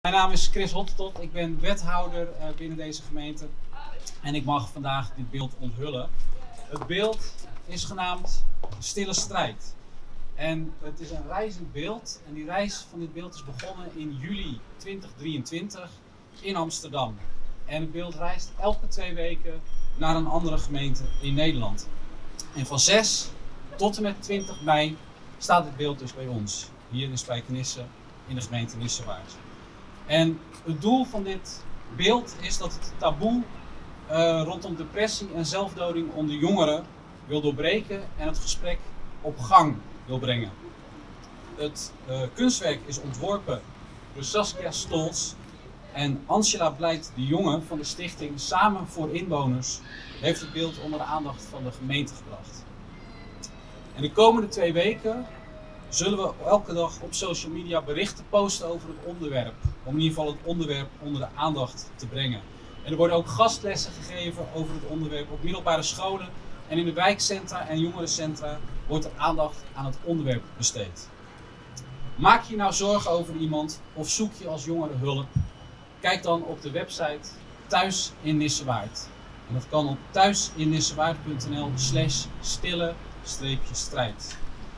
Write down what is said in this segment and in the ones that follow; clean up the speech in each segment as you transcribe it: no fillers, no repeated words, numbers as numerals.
Mijn naam is Chris Hottentot, ik ben wethouder binnen deze gemeente en ik mag vandaag dit beeld onthullen. Het beeld is genaamd Stille Strijd en het is een reizend beeld en die reis van dit beeld is begonnen in juli 2023 in Amsterdam. En het beeld reist elke 2 weken naar een andere gemeente in Nederland. En van 6 tot en met 20 mei staat het beeld dus bij ons, hier in Spijkenisse in de gemeente Nissewaard. En het doel van dit beeld is dat het taboe rondom depressie en zelfdoding onder jongeren wil doorbreken en het gesprek op gang wil brengen. Het kunstwerk is ontworpen door Saskia Stolz en Angela Blijt de Jonge van de stichting Samen voor Inwoners heeft het beeld onder de aandacht van de gemeente gebracht. En de komende 2 weken zullen we elke dag op social media berichten posten over het onderwerp. Om in ieder geval het onderwerp onder de aandacht te brengen. En er worden ook gastlessen gegeven over het onderwerp op middelbare scholen. En in de wijkcentra en jongerencentra wordt er aandacht aan het onderwerp besteed. Maak je nou zorgen over iemand of zoek je als jongere hulp? Kijk dan op de website Thuis in Nissewaard. En dat kan op thuisinnissewaard.nl/stille-strijd.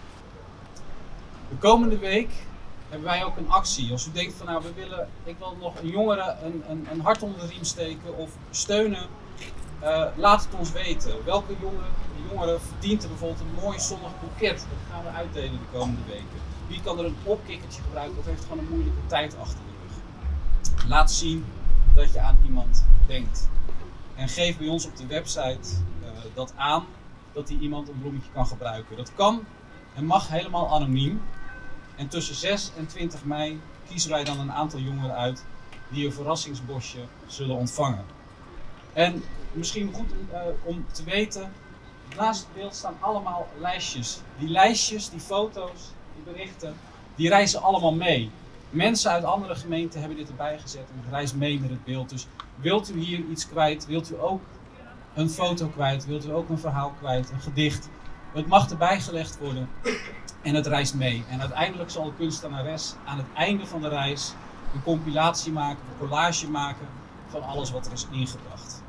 De komende week hebben wij ook een actie. Als u denkt van nou ik wil nog een jongere een hart onder de riem steken of steunen. Laat het ons weten. Welke jongere verdient er bijvoorbeeld een mooi zonnig boeket? Dat gaan we uitdelen de komende weken. Wie kan er een opkikkertje gebruiken of heeft gewoon een moeilijke tijd achter de rug? Laat zien dat je aan iemand denkt. En geef bij ons op de website dat aan dat die iemand een bloemetje kan gebruiken. Dat kan en mag helemaal anoniem. En tussen 6 en 20 mei kiezen wij dan een aantal jongeren uit die een verrassingsbosje zullen ontvangen. En misschien goed om te weten, naast het beeld staan allemaal lijstjes. Die lijstjes, die foto's, die berichten, die reizen allemaal mee. Mensen uit andere gemeenten hebben dit erbij gezet en het reist mee met het beeld. Dus wilt u hier iets kwijt, wilt u ook een foto kwijt, wilt u ook een verhaal kwijt, een gedicht. Het mag erbij gelegd worden. En het reist mee. En uiteindelijk zal de kunstenares aan het einde van de reis een compilatie maken, een collage maken van alles wat er is ingebracht.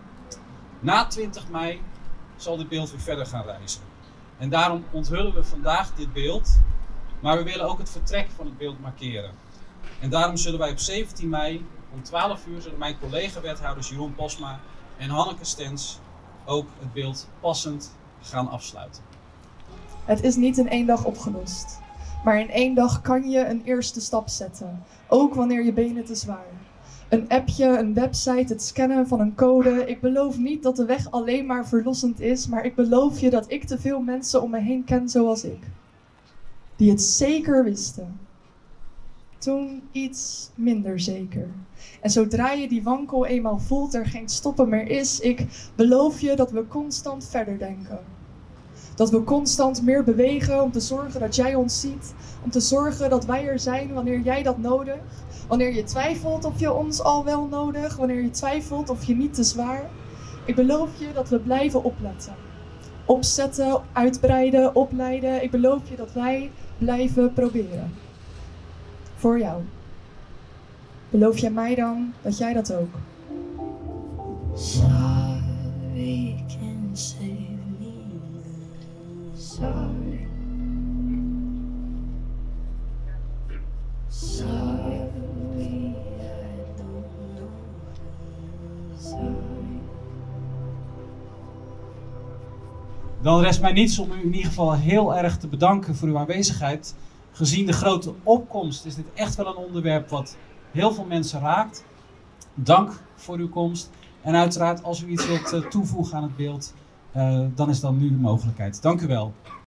Na 20 mei zal dit beeld weer verder gaan reizen. En daarom onthullen we vandaag dit beeld, maar we willen ook het vertrek van het beeld markeren. En daarom zullen wij op 17 mei om 12 uur zullen mijn collega-wethouders Jeroen Posma en Hanneke Stens ook het beeld passend gaan afsluiten. Het is niet in 1 dag opgelost. Maar in 1 dag kan je een eerste stap zetten. Ook wanneer je benen te zwaar. Een appje, een website, het scannen van een code. Ik beloof niet dat de weg alleen maar verlossend is. Maar ik beloof je dat ik te veel mensen om me heen ken zoals ik. Die het zeker wisten. Toen iets minder zeker. En zodra je die wankel eenmaal voelt, er geen stoppen meer is. Ik beloof je dat we constant verder denken. Dat we constant meer bewegen om te zorgen dat jij ons ziet. Om te zorgen dat wij er zijn wanneer jij dat nodig. Wanneer je twijfelt of je ons al wel nodig. Wanneer je twijfelt of je niet te zwaar. Ik beloof je dat we blijven opletten. Opzetten, uitbreiden, opleiden. Ik beloof je dat wij blijven proberen. Voor jou. Beloof jij mij dan dat jij dat ook? Sorry can save me. Sorry. Sorry, I don't know. Sorry. Dan rest mij niets om u in ieder geval heel erg te bedanken voor uw aanwezigheid. Gezien de grote opkomst is dit echt wel een onderwerp wat heel veel mensen raakt. Dank voor uw komst. En uiteraard als u iets wilt toevoegen aan het beeld, dan is dan nu de mogelijkheid. Dank u wel.